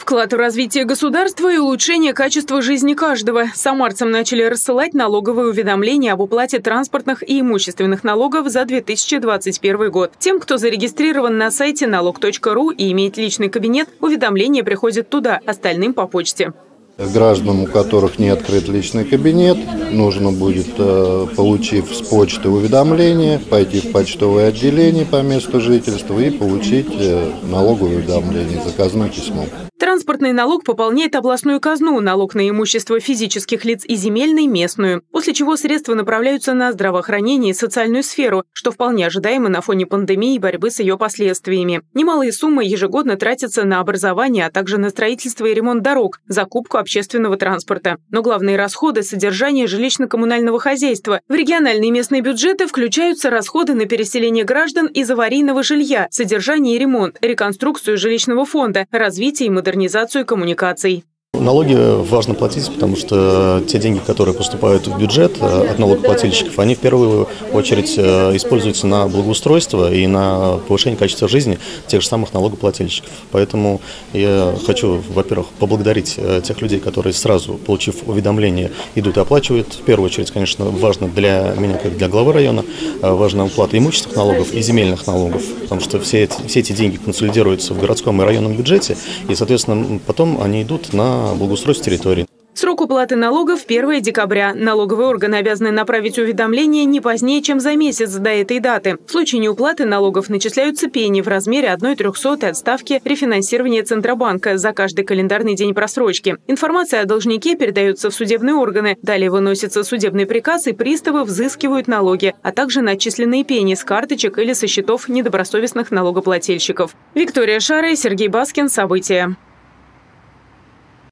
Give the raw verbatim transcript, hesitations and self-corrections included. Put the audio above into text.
Вклад в развитие государства и улучшение качества жизни каждого. Самарцам начали рассылать налоговые уведомления об уплате транспортных и имущественных налогов за две тысячи двадцать первый год. Тем, кто зарегистрирован на сайте налог точка ру и имеет личный кабинет, уведомления приходят туда, остальным по почте. Гражданам, у которых не открыт личный кабинет, нужно будет, получив с почты уведомление, пойти в почтовое отделение по месту жительства и получить налоговое уведомление, заказное письмо. Транспортный налог пополняет областную казну, налог на имущество физических лиц и земельный – местную, после чего средства направляются на здравоохранение и социальную сферу, что вполне ожидаемо на фоне пандемии и борьбы с ее последствиями. Немалые суммы ежегодно тратятся на образование, а также на строительство и ремонт дорог, закупку общественного транспорта. Но главные расходы – содержание жилищно-коммунального хозяйства. В региональные и местные бюджеты включаются расходы на переселение граждан из аварийного жилья, содержание и ремонт, реконструкцию жилищного фонда, развитие и модернизацию модернизацию коммуникаций. Налоги важно платить, потому что те деньги, которые поступают в бюджет от налогоплательщиков, они в первую очередь используются на благоустройство и на повышение качества жизни тех же самых налогоплательщиков. Поэтому я хочу, во-первых, поблагодарить тех людей, которые сразу, получив уведомление, идут и оплачивают. В первую очередь, конечно, важно для меня, как для главы района, важна уплата имущественных налогов и земельных налогов, потому что все эти, все эти деньги консолидируются в городском и районном бюджете, и, соответственно, потом они идут на благоустройство территории. Срок уплаты налогов – первое декабря. Налоговые органы обязаны направить уведомление не позднее, чем за месяц до этой даты. В случае неуплаты налогов начисляются пени в размере одной трехсотой от ставки рефинансирования Центробанка за каждый календарный день просрочки. Информация о должнике передается в судебные органы. Далее выносится судебный приказ, и приставы взыскивают налоги, а также начисленные пени с карточек или со счетов недобросовестных налогоплательщиков. Виктория Шара и Сергей Баскин. События.